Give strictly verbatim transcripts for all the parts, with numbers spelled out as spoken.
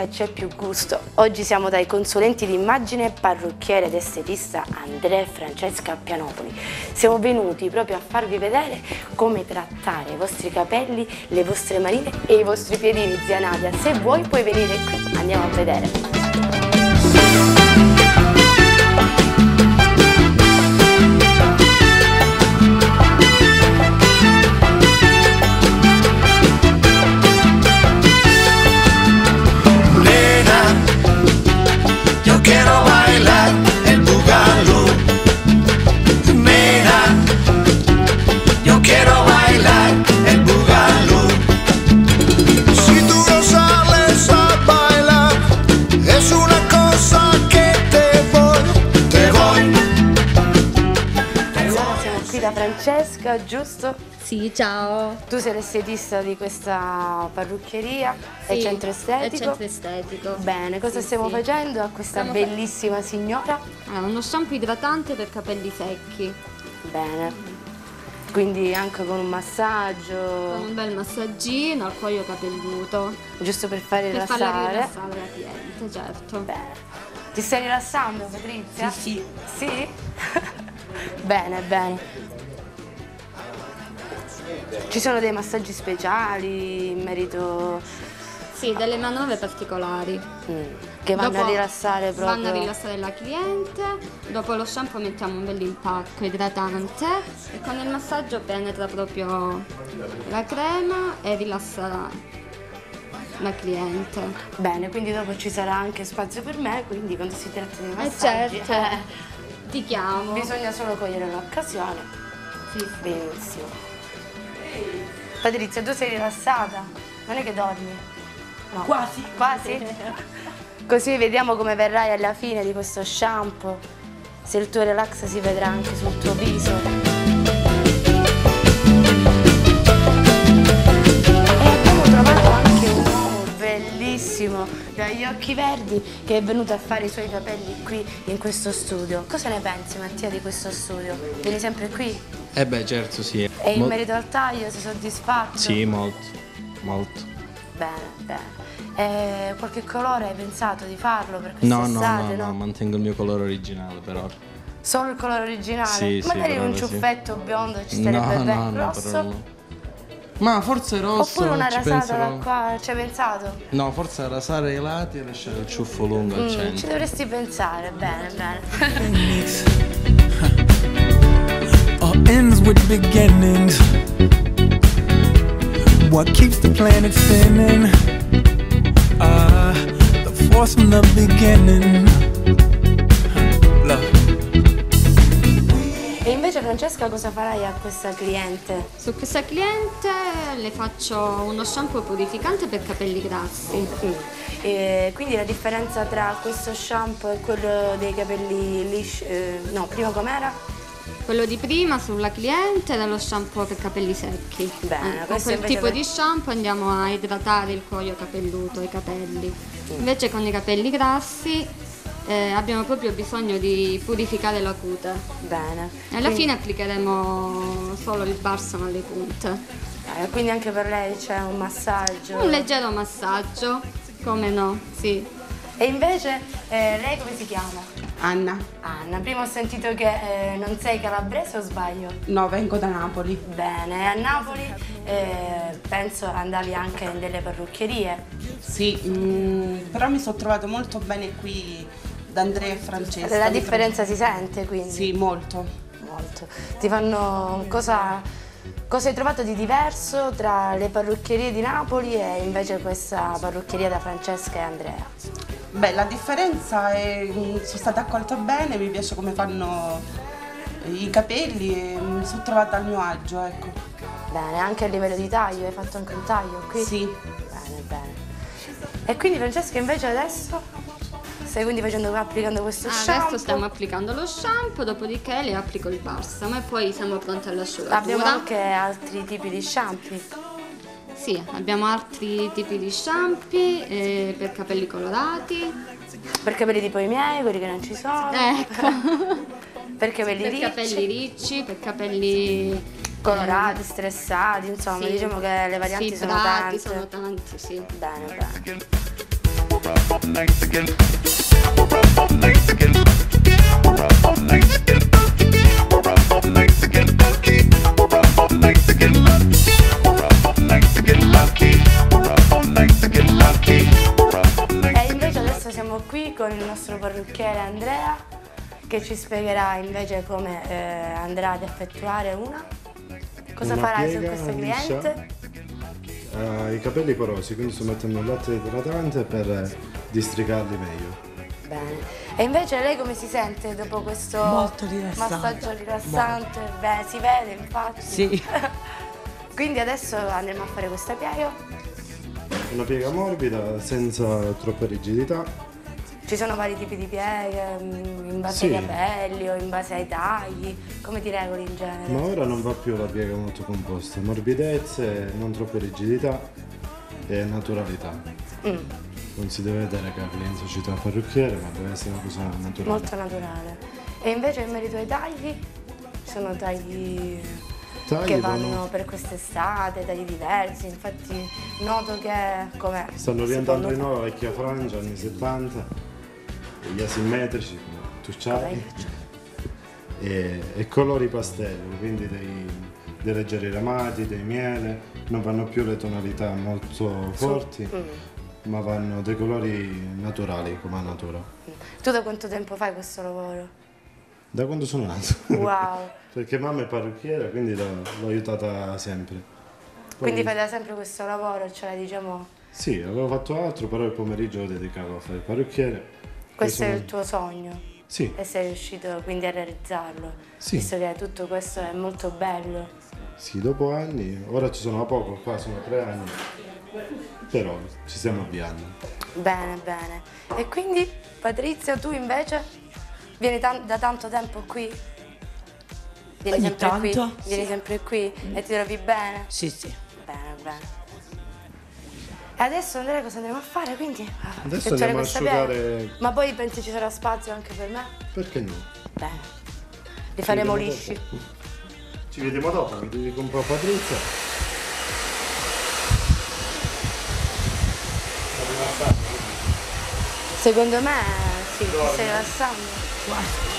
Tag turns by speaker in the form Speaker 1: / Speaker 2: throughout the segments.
Speaker 1: e c'è più gusto. Oggi siamo dai consulenti di immagine, parrucchiere ed estetista Andrea e Francesca Pianopoli. Siamo venuti proprio a farvi vedere come trattare i vostri capelli, le vostre manine e i vostri piedini, zia Nadia. Se vuoi puoi venire qui, andiamo a vedere. Francesca, giusto?
Speaker 2: Sì, ciao.
Speaker 1: Tu sei l'estetista di questa parrucchieria
Speaker 2: sì,
Speaker 1: e centro estetico?
Speaker 2: È centro estetico.
Speaker 1: Bene, cosa sì, stiamo sì. facendo a questa stiamo bellissima fa... signora?
Speaker 2: Ah, uno shampoo idratante per capelli secchi.
Speaker 1: Bene. Quindi anche con un massaggio.
Speaker 2: Con un bel massaggino al cuoio capelluto.
Speaker 1: Giusto per fare
Speaker 2: per
Speaker 1: rilassare.
Speaker 2: Per farla rilassare la cliente, certo.
Speaker 1: Bene. Ti stai rilassando, Patrizia?
Speaker 2: Sì, sì.
Speaker 1: Sì? Bene, bene. Ci sono dei massaggi speciali in merito...
Speaker 2: Sì, delle manovre particolari.
Speaker 1: Mm, che vanno dopo a rilassare proprio...
Speaker 2: Vanno a rilassare la cliente, dopo lo shampoo mettiamo un bel impacco idratante e con il massaggio penetra proprio la crema e rilassa la cliente.
Speaker 1: Bene, quindi dopo ci sarà anche spazio per me, quindi quando si tratta di massaggi...
Speaker 2: Eh certo, eh, ti chiamo.
Speaker 1: Bisogna solo cogliere l'occasione.
Speaker 2: Sì, sì.
Speaker 1: Benissimo. Patrizia, tu sei rilassata? Non è che dormi? No.
Speaker 2: Quasi.
Speaker 1: Quasi? Così vediamo come verrai alla fine di questo shampoo. Se il tuo relax si vedrà anche sul tuo viso. E abbiamo trovato anche un uomo bellissimo, dagli occhi verdi, che è venuto a fare i suoi capelli qui in questo studio. Cosa ne pensi, Mattia, di questo studio? Vieni sempre qui?
Speaker 3: Eh beh, certo, sì.
Speaker 1: E in
Speaker 3: Mol
Speaker 1: merito al taglio sei soddisfatto?
Speaker 3: Sì, molto, molto.
Speaker 1: Bene, bene. E qualche colore hai pensato di farlo per quest'estate?
Speaker 3: No, no, no, no, mantengo il mio colore originale per ora.
Speaker 1: Solo il colore originale?
Speaker 3: Sì,
Speaker 1: magari
Speaker 3: sì,
Speaker 1: un ciuffetto sì. biondo ci starebbe
Speaker 3: no,
Speaker 1: bene.
Speaker 3: No, no,
Speaker 1: rosso?
Speaker 3: Però no. Ma forse rosso.
Speaker 1: Oppure una
Speaker 3: ci
Speaker 1: rasata
Speaker 3: penserò.
Speaker 1: da qua, ci hai pensato?
Speaker 3: No, forse rasare i lati e lasciare il ciuffo lungo
Speaker 1: mm,
Speaker 3: al centro.
Speaker 1: Ci dovresti pensare, bene, bene.
Speaker 4: Ends with beginnings. What keeps the planet spinning? Ah, uh, the force from the beginning. Love.
Speaker 1: E invece Francesca cosa farai a questa cliente?
Speaker 2: Su questa cliente le faccio uno shampoo purificante per capelli grassi.
Speaker 1: Mm. E quindi la differenza tra questo shampoo e quello dei capelli lisci, eh, no, prima com'era?
Speaker 2: Quello di prima sulla cliente era lo shampoo per capelli secchi.
Speaker 1: Bene,
Speaker 2: eh, con quel tipo per... di shampoo andiamo a idratare il cuoio capelluto, i capelli. Mm. Invece con i capelli grassi eh, abbiamo proprio bisogno di purificare la cute.
Speaker 1: Bene.
Speaker 2: E alla quindi... fine applicheremo solo il balsamo alle punte.
Speaker 1: Eh, quindi anche per lei c'è un massaggio?
Speaker 2: Un leggero massaggio, come no, sì.
Speaker 1: E invece eh, lei come si chiama?
Speaker 5: Anna.
Speaker 1: Anna, prima ho sentito che eh, non sei calabrese o sbaglio?
Speaker 5: No, vengo da Napoli.
Speaker 1: Bene, a Napoli eh, penso andavi anche in delle parrucchierie.
Speaker 5: Sì, mh, però mi sono trovato molto bene qui da Andrea e Francesca.
Speaker 1: La differenza si sente quindi?
Speaker 5: Sì, molto.
Speaker 1: Molto. Ti fanno cosa... Cosa hai trovato di diverso tra le parrucchierie di Napoli e invece questa parrucchieria da Francesca e Andrea?
Speaker 5: Beh, la differenza è sono stata accolta bene, mi piace come fanno i capelli e mi sono trovata al mio agio, ecco.
Speaker 1: Bene, anche a livello di taglio, hai fatto anche un taglio qui?
Speaker 5: Sì.
Speaker 1: Bene, bene. E quindi Francesca invece adesso stai quindi facendo, applicando questo
Speaker 2: ah,
Speaker 1: shampoo?
Speaker 2: Adesso stiamo applicando lo shampoo, dopodiché le applico il balsamo e poi siamo pronti all'asciugatura.
Speaker 1: Abbiamo anche altri tipi di shampoo?
Speaker 2: Sì, abbiamo altri tipi di shampoo eh, per capelli colorati.
Speaker 1: Per capelli tipo i miei, quelli che non ci sono.
Speaker 2: Ecco.
Speaker 1: Per capelli
Speaker 2: per
Speaker 1: ricci.
Speaker 2: Per capelli ricci, per capelli
Speaker 1: colorati, eh, stressati, insomma, sì. Diciamo che le varianti
Speaker 2: sì,
Speaker 1: sono
Speaker 2: tratti,
Speaker 1: tante.
Speaker 2: sono tanti, sì.
Speaker 1: Bene, bene. E invece adesso siamo qui con il nostro parrucchiere Andrea, che ci spiegherà invece come eh, andrà ad effettuare una. Cosa
Speaker 6: Una
Speaker 1: farai su
Speaker 6: piega
Speaker 1: questo
Speaker 6: liscia.
Speaker 1: cliente?
Speaker 6: Ha i capelli porosi, quindi sto mettendo il latte idratante per districarli meglio.
Speaker 1: Bene. E invece lei come si sente dopo questo
Speaker 7: Molto rilassante.
Speaker 1: massaggio rilassante? Beh, si vede infatti.
Speaker 7: Sì.
Speaker 1: Quindi adesso andremo a fare questa piega.
Speaker 6: Una piega morbida, senza troppa rigidità.
Speaker 1: Ci sono vari tipi di pieghe, mm, in base
Speaker 6: Sì.
Speaker 1: ai capelli o in base ai tagli. Come ti regoli in genere?
Speaker 6: Ma ora non va più la piega molto composta. Morbidezze, non troppa rigidità e naturalità.
Speaker 1: Mm,
Speaker 6: Non si deve vedere che la cliente ci il parrucchiere, ma deve essere una cosa naturale.
Speaker 1: molto naturale. E invece in merito ai tagli? Ci sono tagli
Speaker 6: Tagli
Speaker 1: che vanno
Speaker 6: vanno-
Speaker 1: per quest'estate, tagli diversi. Infatti noto che come
Speaker 6: Stanno
Speaker 1: si
Speaker 6: rientrando
Speaker 1: può
Speaker 6: di
Speaker 1: notare-
Speaker 6: nuovo la vecchia frangia, anni settanta, gli asimmetrici, come tu c'hai, e, e colori pastello, quindi dei, dei leggeri ramati, dei miele, non vanno più le tonalità molto forti,
Speaker 1: Mm.
Speaker 6: ma vanno dei colori naturali, come la natura.
Speaker 1: Tu da quanto tempo fai questo lavoro?
Speaker 6: Da quando sono nato.
Speaker 1: Wow!
Speaker 6: Perché mamma è parrucchiera, quindi l'ho, l'ho aiutata sempre. Poi-
Speaker 1: Quindi fai da sempre questo lavoro, cioè diciamo,
Speaker 6: Sì, avevo fatto altro, però il pomeriggio lo dedicavo a fare il parrucchiere.
Speaker 1: questo
Speaker 6: Poi
Speaker 1: è
Speaker 6: sono-
Speaker 1: il tuo sogno
Speaker 6: Sì,
Speaker 1: e sei riuscito quindi a realizzarlo,
Speaker 6: Sì.
Speaker 1: visto che tutto questo è molto bello.
Speaker 6: sì, dopo anni, ora ci sono da poco, qua sono tre anni, però ci stiamo avviando.
Speaker 1: Bene, bene. E quindi Patrizia, tu invece vieni tan- da tanto tempo qui? Vieni
Speaker 7: Ogni
Speaker 1: sempre qui?
Speaker 7: tanto,
Speaker 1: Vieni
Speaker 7: sì.
Speaker 1: sempre qui e ti trovi bene?
Speaker 7: Sì, sì.
Speaker 1: Bene, bene. E adesso Andrea cosa andremo a fare quindi? A
Speaker 6: Adesso
Speaker 1: effettuare
Speaker 6: andiamo a
Speaker 1: questa piega?
Speaker 6: asciugare,
Speaker 1: Ma poi pensi ci sarà spazio anche per me?
Speaker 6: perché no?
Speaker 1: Bene. Li faremo
Speaker 6: vediamo
Speaker 1: lisci.
Speaker 6: dopo. Ci vediamo dopo, mi dico un po' Patrizia.
Speaker 1: Secondo me sì, ti stai rilassando.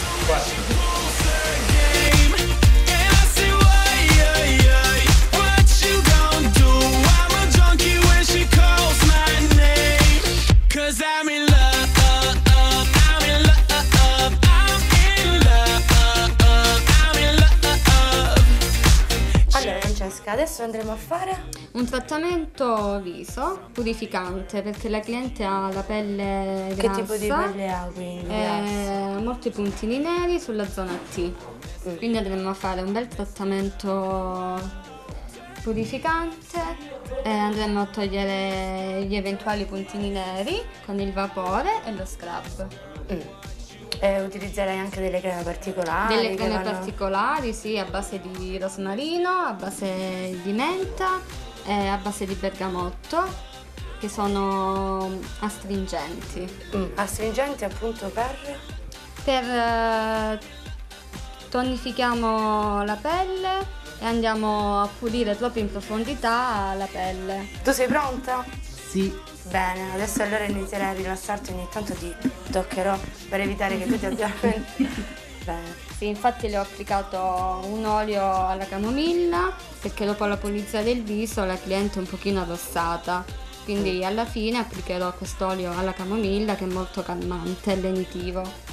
Speaker 4: I'm in love, I'm in love, I'm in love, I'm in love.
Speaker 1: Allora Francesca, adesso andremo a fare
Speaker 2: Un trattamento viso purificante perché la cliente ha la pelle
Speaker 1: che
Speaker 2: grassa
Speaker 1: tipo di pelle ha quindi? grassa?
Speaker 2: e molti puntini neri sulla zona T.
Speaker 1: Mm.
Speaker 2: Quindi andremo a fare un bel trattamento purificante e andremo a togliere gli eventuali puntini neri con il vapore e lo scrub.
Speaker 1: Mm. E utilizzerei anche delle creme particolari.
Speaker 2: Delle
Speaker 1: che
Speaker 2: creme
Speaker 1: vanno-
Speaker 2: particolari, sì, a base di rosmarino, a base di menta e a base di bergamotto, che sono astringenti.
Speaker 1: Mm, astringenti appunto per...
Speaker 2: Per eh, tonifichiamo la pelle e andiamo a pulire proprio in profondità la pelle.
Speaker 1: Tu sei pronta?
Speaker 7: Sì.
Speaker 1: Bene, adesso allora inizierai a rilassarti, ogni tanto ti toccherò per evitare che tu ti addormenti. Bene.
Speaker 2: Sì, infatti le ho applicato un olio alla camomilla perché dopo la pulizia del viso la cliente è un pochino arrossata. Quindi alla fine applicherò quest'olio alla camomilla che è molto calmante e lenitivo.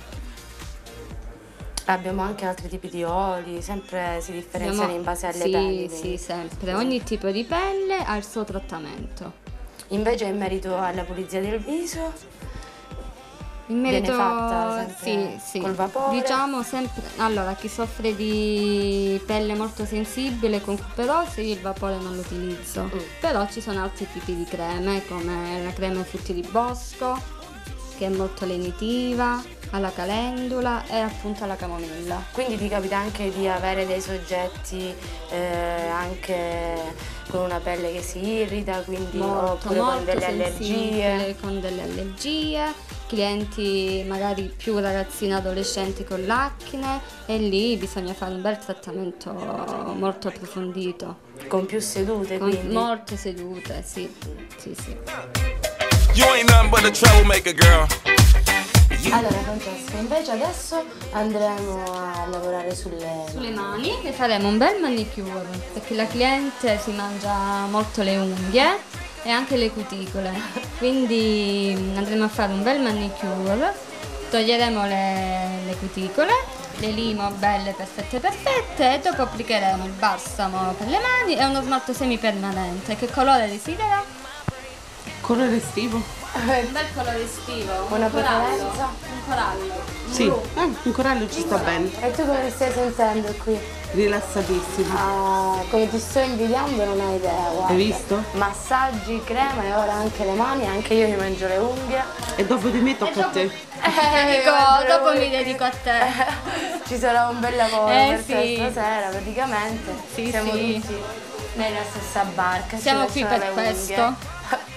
Speaker 1: Abbiamo anche altri tipi di oli, sempre si differenziano
Speaker 2: Abbiamo-
Speaker 1: in base alle
Speaker 2: sì,
Speaker 1: pelli.
Speaker 2: Sì,
Speaker 1: quindi-
Speaker 2: sempre. Ogni tipo di pelle ha il suo trattamento.
Speaker 1: Invece in merito alla pulizia del viso,
Speaker 2: In
Speaker 1: Viene
Speaker 2: merito
Speaker 1: fatta
Speaker 2: sì,
Speaker 1: sempre
Speaker 2: sì.
Speaker 1: col vapore?
Speaker 2: Diciamo sempre, allora chi soffre di pelle molto sensibile con cuperose io il vapore non lo utilizzo.
Speaker 1: Mm.
Speaker 2: Però ci sono altri tipi di creme come la crema ai frutti di bosco che è molto lenitiva, alla calendula e appunto alla camomilla.
Speaker 1: quindi ti capita anche di avere dei soggetti eh, anche con una pelle che si irrita, quindi
Speaker 2: Molto,
Speaker 1: oppure con
Speaker 2: molto
Speaker 1: delle allergie.
Speaker 2: sensibile, con delle allergie, clienti magari più ragazzini adolescenti con l'acne e lì bisogna fare un bel trattamento molto approfondito.
Speaker 1: Con più sedute,
Speaker 2: Con
Speaker 1: quindi.
Speaker 2: molte sedute, sì, sì, sì.
Speaker 7: You ain't nothing but a troublemaker, girl.
Speaker 1: Allora Francesca, invece adesso andremo a lavorare sulle...
Speaker 2: Sulle mani e faremo un bel manicure, perché la cliente si mangia molto le unghie e anche le cuticole, quindi andremo a fare un bel manicure, toglieremo le, le cuticole, le limo belle perfette perfette e dopo applicheremo il balsamo per le mani e uno smalto semipermanente. Che colore desidera?
Speaker 5: Colore estivo?
Speaker 2: Un bel colore estivo, un
Speaker 1: Una
Speaker 2: corallo,
Speaker 1: preferenza?
Speaker 2: un corallo.
Speaker 5: Sì, eh, un corallo ci sta bene.
Speaker 1: E tu come stai sentendo qui?
Speaker 5: Rilassatissimo.
Speaker 1: Ah, come ti sto invidiando non hai idea, guarda.
Speaker 5: Hai visto?
Speaker 1: Massaggi, crema e ora anche le mani, anche io mi mangio le unghie.
Speaker 5: E dopo di me tocca a te.
Speaker 2: Dedico,
Speaker 1: mangio
Speaker 2: dopo
Speaker 1: le
Speaker 2: mi
Speaker 1: unghie.
Speaker 2: dedico a te.
Speaker 1: Ci sarà un bel lavoro
Speaker 2: Eh,
Speaker 1: per te
Speaker 2: sì.
Speaker 1: stasera, praticamente.
Speaker 2: Sì,
Speaker 1: Siamo
Speaker 2: sì.
Speaker 1: tutti nella stessa barca. ci
Speaker 2: Siamo qui
Speaker 1: facciamo
Speaker 2: per
Speaker 1: le unghie.
Speaker 2: questo.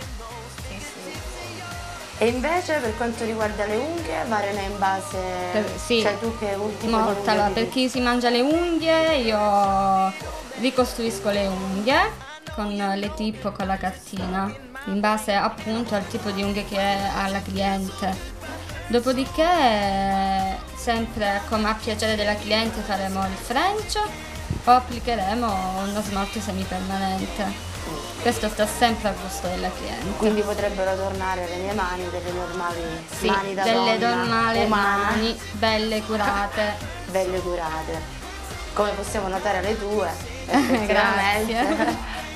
Speaker 1: E invece per quanto riguarda le unghie, variano in base...
Speaker 2: Per- sì.
Speaker 1: Cioè tu che ultimo
Speaker 2: Molto, allora, per chi si mangia le unghie io ricostruisco le unghie con le tip o con la cartina, in base appunto al tipo di unghie che ha la cliente. Dopodiché, sempre come a piacere della cliente, faremo il French o applicheremo uno smalto semipermanente. Questo sta sempre a gusto della cliente.
Speaker 1: Quindi potrebbero tornare le mie mani, delle normali
Speaker 2: Sì,
Speaker 1: mani da
Speaker 2: delle
Speaker 1: donna,
Speaker 2: normali
Speaker 1: umana,
Speaker 2: mani, belle curate.
Speaker 1: belle curate. Come possiamo notare le tue,
Speaker 2: Grazie.
Speaker 1: effettivamente.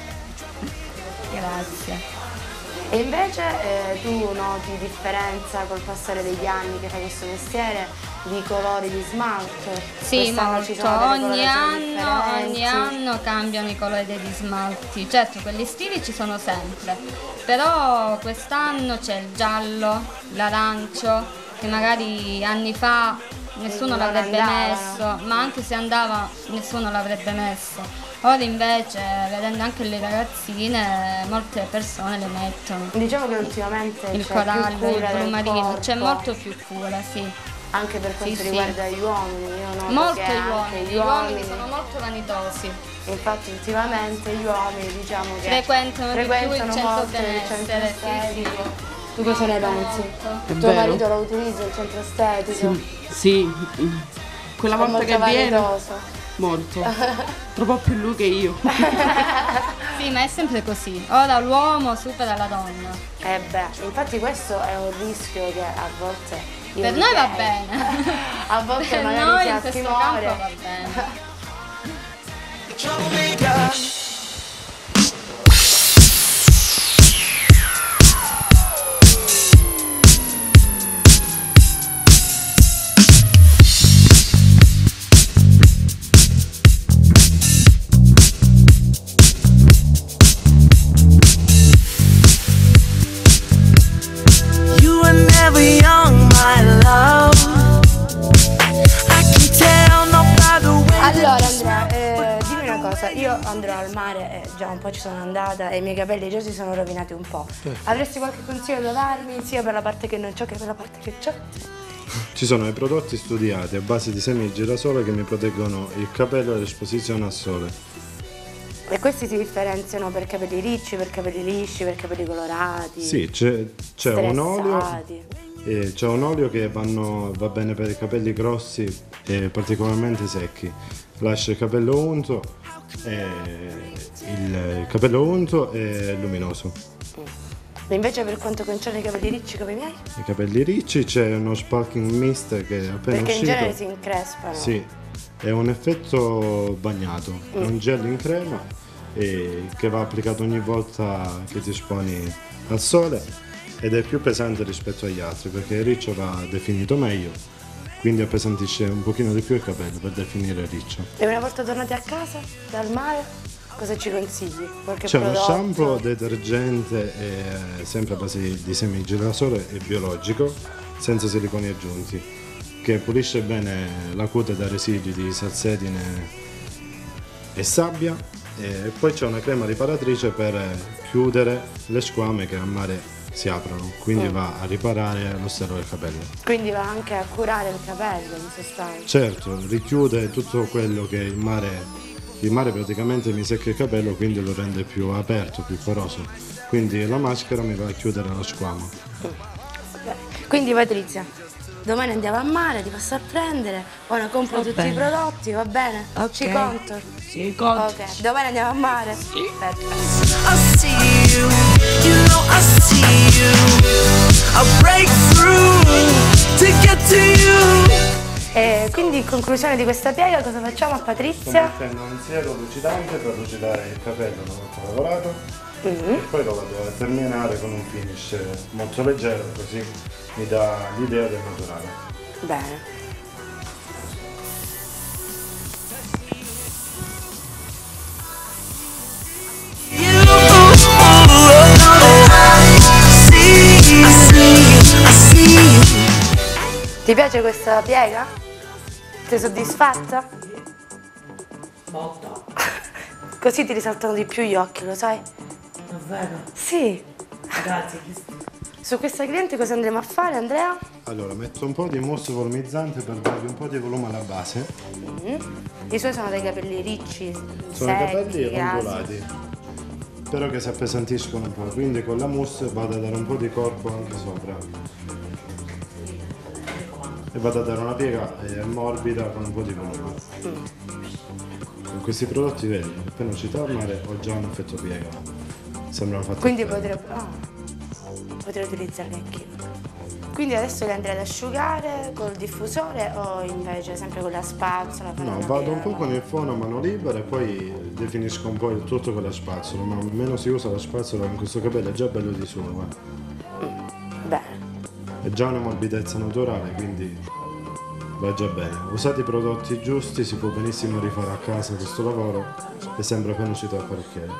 Speaker 2: Grazie.
Speaker 1: E invece eh, tu noti differenza col passare degli anni che fai questo mestiere di colori di smalto?
Speaker 2: Sì,
Speaker 1: Quest'anno ci
Speaker 2: molto.
Speaker 1: sono delle
Speaker 2: Ogni
Speaker 1: colorazioni
Speaker 2: anno, ogni
Speaker 1: differenti.
Speaker 2: anno cambiano i colori degli smalti. Certo, quelli estivi ci sono sempre, però quest'anno c'è il giallo, l'arancio, che magari anni fa nessuno
Speaker 1: Non
Speaker 2: l'avrebbe
Speaker 1: andavano.
Speaker 2: messo, ma anche se andava nessuno l'avrebbe messo. Ora invece, vedendo anche le ragazzine, molte persone le mettono.
Speaker 1: Diciamo che ultimamente
Speaker 2: Il
Speaker 1: c'è più
Speaker 2: corallo, il
Speaker 1: cura del
Speaker 2: blu marino, c'è
Speaker 1: corpo,
Speaker 2: molto più cura, sì.
Speaker 1: anche per quanto
Speaker 2: sì.
Speaker 1: riguarda gli uomini. Io noto
Speaker 2: Molto
Speaker 1: che
Speaker 2: gli
Speaker 1: anche
Speaker 2: uomini,
Speaker 1: gli
Speaker 2: gli uomini
Speaker 1: uomini
Speaker 2: sono molto vanitosi.
Speaker 1: Infatti ultimamente gli uomini diciamo che
Speaker 2: Frequentano di più il
Speaker 1: frequentano
Speaker 2: centro
Speaker 1: molto il
Speaker 2: benessere,
Speaker 1: centro
Speaker 2: sì, sì.
Speaker 1: estetico. Tu cosa ne pensi?
Speaker 5: È
Speaker 1: Tuo
Speaker 5: vero.
Speaker 1: marito lo utilizza il centro estetico?
Speaker 5: Sì, quella
Speaker 1: È
Speaker 5: volta
Speaker 1: molto
Speaker 5: che viene,
Speaker 1: vanitoso.
Speaker 5: molto. Troppo più lui che io.
Speaker 2: Sì, ma è sempre così. Ora l'uomo supera la donna.
Speaker 1: Eh beh, infatti questo è un rischio che a volte io
Speaker 2: Per
Speaker 1: mi
Speaker 2: noi va
Speaker 1: chiedo.
Speaker 2: bene.
Speaker 1: A volte
Speaker 2: Per
Speaker 1: magari
Speaker 2: noi
Speaker 1: si
Speaker 2: in
Speaker 1: ha
Speaker 2: questo
Speaker 1: timore.
Speaker 2: campo va bene.
Speaker 8: You were never young, my love. I can tell not by the way.
Speaker 1: Allora Andrea, eh, dimmi una cosa, io andrò al mare, eh, già un po' ci sono andata e i miei capelli già si sono rovinati un po'. Avresti qualche consiglio da darmi sia per la parte che non c'ho che per la parte che c'ho?
Speaker 6: Ci sono i prodotti studiati a base di semi di girasole che mi proteggono il capello dall'esposizione al sole.
Speaker 1: E questi si differenziano per capelli ricci, per capelli lisci, per capelli colorati?
Speaker 6: Sì, c'è, c'è un olio.
Speaker 1: stressati.
Speaker 6: E c'è un olio che vanno- va bene per i capelli grossi e particolarmente secchi. Lascia il capello unto e il, il capello unto e luminoso.
Speaker 1: E invece per quanto concerne i capelli ricci come i miei?
Speaker 6: I capelli ricci c'è uno sparking mist che è appena
Speaker 1: Perché in
Speaker 6: uscito.
Speaker 1: genere si increspano.
Speaker 6: Sì, è un effetto bagnato, è
Speaker 1: Mm.
Speaker 6: un gel in crema e che va applicato ogni volta che ti esponi al sole ed è più pesante rispetto agli altri perché il riccio va definito meglio, quindi appesantisce un pochino di più il capello per definire il riccio.
Speaker 1: E una volta tornati a casa dal mare, cosa ci consigli? Qualche
Speaker 6: C'è uno
Speaker 1: prodotto?
Speaker 6: shampoo detergente eh, sempre a base di semi di girasole e biologico, senza siliconi aggiunti, che pulisce bene la cute da residui di salsedine e sabbia. E poi c'è una crema riparatrice per chiudere le squame che a mare si aprono, quindi
Speaker 1: Mm.
Speaker 6: va a riparare lo stelo del capello.
Speaker 1: Quindi va anche a curare il capello in sostanza.
Speaker 6: Certo, richiude tutto quello che il mare il mare praticamente mi secca il capello, quindi lo rende più aperto, più poroso. Quindi la maschera mi va a chiudere la squama.
Speaker 1: Quindi Patrizia, domani andiamo a mare, ti passo a prendere, ora compro
Speaker 9: Va
Speaker 1: tutti
Speaker 9: bene.
Speaker 1: i prodotti, va bene?
Speaker 9: Ok.
Speaker 1: Ci conto?
Speaker 9: Sì, conto.
Speaker 1: Ok, domani andiamo a mare? Sì. Perfetto.
Speaker 8: I see you, you know I see you. I break through to get to you.
Speaker 1: E quindi in conclusione di questa piega cosa facciamo a
Speaker 6: Sto
Speaker 1: Patrizia?
Speaker 6: mettendo un siero lucidante per lucidare il capello una volta lavorato
Speaker 1: Mm.
Speaker 6: e poi lo vado a terminare con un finish molto leggero, così mi dà l'idea del naturale.
Speaker 1: Bene. Ti piace questa piega? Sei soddisfatta?
Speaker 9: Molto.
Speaker 1: Così ti risaltano di più gli occhi, lo sai?
Speaker 9: Davvero?
Speaker 1: Sì.
Speaker 9: Grazie Cristina.
Speaker 1: Su questa cliente cosa andremo a fare, Andrea?
Speaker 6: Allora, metto un po' di mousse volumizzante per dargli un po' di volume alla base.
Speaker 1: Mm. I suoi sono dei capelli ricci,
Speaker 6: Sono i capelli
Speaker 1: secchi, grassi.
Speaker 6: ondulati, però che si appesantiscono un po', quindi con la mousse vado a dare un po' di corpo anche sopra. E vado a dare una piega eh, morbida con un po' di volume. Con questi prodotti vedi, appena uscito al mare ho già un effetto piega. Sembrano fatti
Speaker 1: Quindi
Speaker 6: bene.
Speaker 1: potrei, ah, potrei utilizzarli anch'io. Quindi adesso li andrei ad asciugare col diffusore o invece sempre con la spazzola? fare
Speaker 6: No,
Speaker 1: una
Speaker 6: vado un po'
Speaker 1: piega?
Speaker 6: con il fono a mano libera e poi definisco un po' il tutto con la spazzola, ma meno si usa la spazzola con questo capello è già bello di suo, guarda.
Speaker 1: Bene.
Speaker 6: È già una morbidezza naturale, quindi va già bene. Usate i prodotti giusti, si può benissimo rifare a casa questo lavoro e sembra appena uscito dal parrucchiere.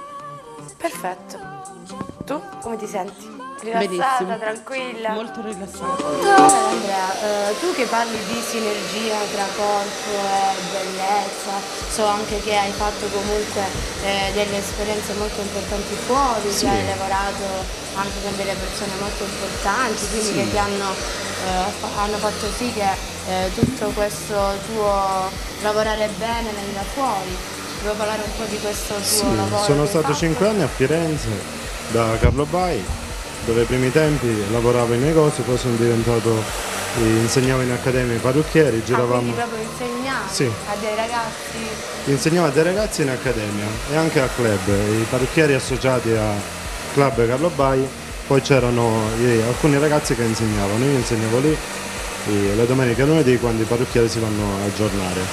Speaker 1: Perfetto. Tu come ti senti? Rilassata,
Speaker 5: Benissimo.
Speaker 1: tranquilla?
Speaker 5: Molto rilassata.
Speaker 1: Allora, Andrea, eh, tu che parli di sinergia tra corpo e bellezza, so anche che hai fatto comunque eh, delle esperienze molto importanti fuori,
Speaker 6: Sì.
Speaker 1: che hai lavorato anche con delle persone molto importanti, quindi
Speaker 6: Sì.
Speaker 1: che ti hanno, eh, fa- hanno fatto sì che eh, tutto questo tuo lavorare bene venga fuori. Vuoi parlare un po' di questo tuo
Speaker 6: Sì,
Speaker 1: lavoro?
Speaker 6: sono
Speaker 1: che hai
Speaker 6: stato
Speaker 1: fatto?
Speaker 6: cinque anni a Firenze da Carlo Bai, dove ai primi tempi lavoravo in negozio, poi sono diventato, eh, insegnavo in accademia ai parrucchieri,
Speaker 1: Ah, quindi
Speaker 6: giravamo,
Speaker 1: proprio insegnavi
Speaker 6: Sì.
Speaker 1: a dei ragazzi?
Speaker 6: insegnavo a dei ragazzi in accademia e anche a club, i parrucchieri associati a Club Carlo Bai, poi c'erano eh, alcuni ragazzi che insegnavano, io insegnavo lì eh, le domeniche e lunedì quando i parrucchieri si vanno a aggiornare.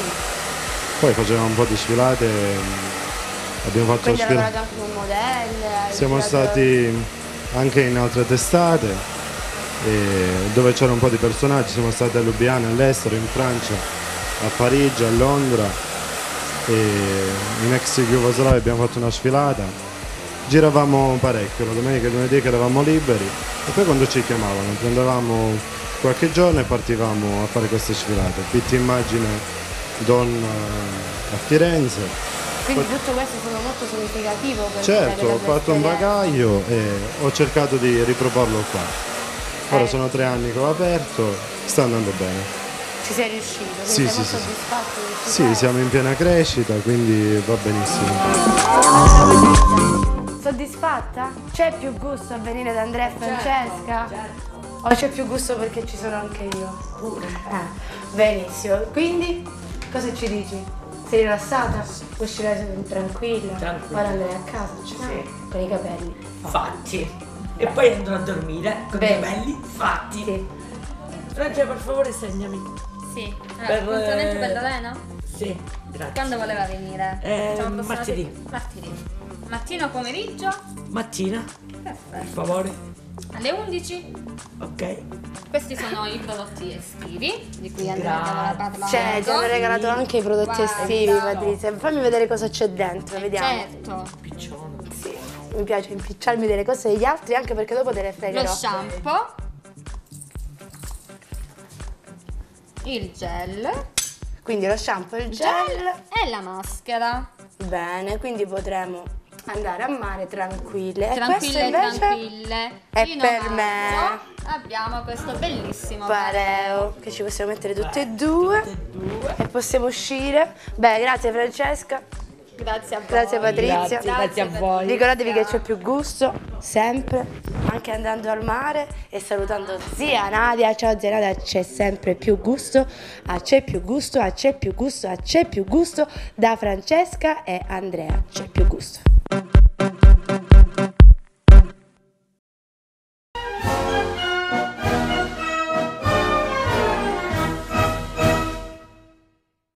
Speaker 6: Poi facevamo un po' di sfilate, mm, abbiamo fatto
Speaker 1: Quindi hai
Speaker 6: sfilate.
Speaker 1: lavorato anche con modelle? hai
Speaker 6: Siamo
Speaker 1: girato-
Speaker 6: stati anche in altre testate eh, dove c'era un po' di personaggi, siamo stati a Lubiana, all'estero, in Francia, a Parigi, a Londra, e in ex Jugoslavia abbiamo fatto una sfilata, giravamo parecchio, la domenica e lunedì che eravamo liberi e poi quando ci chiamavano prendevamo qualche giorno e partivamo a fare queste sfilate, Pitti Immagine Donna a Firenze.
Speaker 1: Quindi tutto questo è stato molto significativo per te,
Speaker 6: Certo,
Speaker 1: per
Speaker 6: ho
Speaker 1: la tua
Speaker 6: fatto un
Speaker 1: esperienza.
Speaker 6: bagaglio e ho cercato di riproporlo qua. Ora
Speaker 1: Eh.
Speaker 6: sono tre anni che ho aperto, sta andando bene.
Speaker 1: Ci sei riuscito, quindi
Speaker 6: Sì,
Speaker 1: sei
Speaker 6: sì,
Speaker 1: molto
Speaker 6: sì, sì.
Speaker 1: soddisfatto del
Speaker 6: Sì,
Speaker 1: successo?
Speaker 6: siamo in piena crescita, quindi va benissimo.
Speaker 1: Soddisfatta? C'è più gusto a venire da Andrea e Francesca? O c'è più gusto perché ci sono anche io? Pure. Eh, benissimo. Quindi cosa ci dici? Sei rilassata? Uscirai tranquilla?
Speaker 9: Tranquilla.
Speaker 1: Ora andrai a casa? Sì. Con i capelli?
Speaker 9: Fatti. E poi andrò a dormire con i
Speaker 1: Bene.
Speaker 9: capelli fatti.
Speaker 1: Sì.
Speaker 9: Francia, per favore, segnami.
Speaker 2: Sì.
Speaker 9: Per,
Speaker 2: Appuntamento
Speaker 9: eh,
Speaker 2: per Lorena?
Speaker 9: Sì, grazie.
Speaker 2: Quando voleva venire?
Speaker 9: Eh,
Speaker 2: Diciamo, prossima
Speaker 9: martedì.
Speaker 2: se- Martedì. Mattino o pomeriggio?
Speaker 9: Mattina, per
Speaker 2: Perfetto.
Speaker 9: favore.
Speaker 2: Alle undici?
Speaker 9: Ok.
Speaker 2: Questi sono i prodotti estivi di cui Andrea aveva parlato.
Speaker 1: Cioè, ti hanno regalato anche i prodotti
Speaker 2: Guarda.
Speaker 1: estivi, Patrizia. Fammi vedere cosa c'è dentro, vediamo.
Speaker 2: Certo.
Speaker 9: Piccione.
Speaker 1: Sì, mi piace impicciarmi delle cose degli altri anche perché dopo te le
Speaker 2: Lo
Speaker 1: fregherò.
Speaker 2: shampoo. Il gel.
Speaker 1: Quindi lo shampoo, il gel.
Speaker 2: Gel e la maschera.
Speaker 1: Bene, quindi potremo andare a mare tranquille. E questo
Speaker 2: Tranquille,
Speaker 1: invece
Speaker 2: tranquille.
Speaker 1: è
Speaker 2: In
Speaker 1: per
Speaker 2: omaggio
Speaker 1: me.
Speaker 2: abbiamo questo bellissimo
Speaker 1: pareo che ci possiamo mettere tutte e due e possiamo uscire. Beh, grazie Francesca.
Speaker 2: Grazie a voi.
Speaker 1: Grazie Patrizia.
Speaker 9: Grazie, grazie a voi.
Speaker 1: Ricordatevi che c'è più gusto, sempre, anche andando al mare e salutando zia Nadia. Ciao zia Nadia, c'è sempre più gusto, a c'è più gusto, a c'è più gusto, a c'è più gusto da Francesca e Andrea, c'è più gusto.